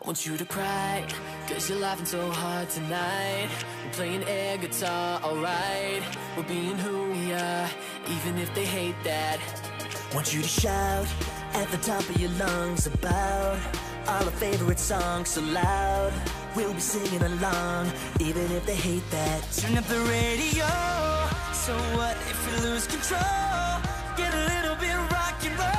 Want you to cry, cause you're laughing so hard tonight. We're playing air guitar, alright. We're being who we are, even if they hate that. Want you to shout at the top of your lungs about all our favorite songs so loud. We'll be singing along, even if they hate that. Turn up the radio, so what if we lose control? Get a little bit rock and roll.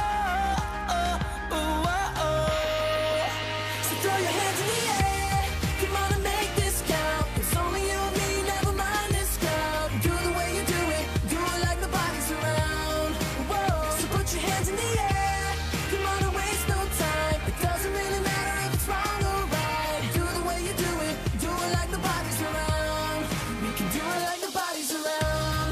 Throw your hands in the air, come on and make this count. It's only you and me, never mind this crowd. Do the way you do it like nobody's around. Whoa, so put your hands in the air, come on and waste no time. It doesn't really matter if it's wrong or right. Do the way you do it like nobody's around. We can do it like nobody's around.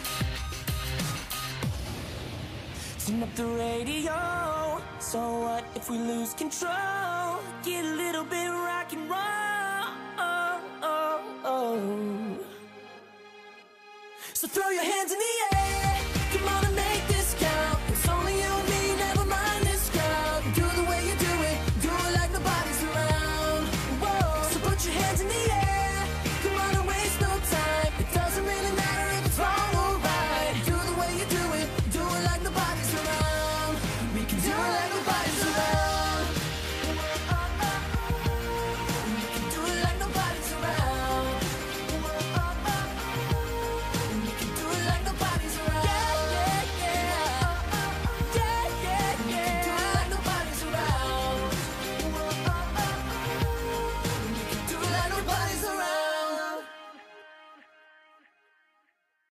Turn up the radio, so what if we lose control? Get a little bit rock and roll. So throw your hands in the air.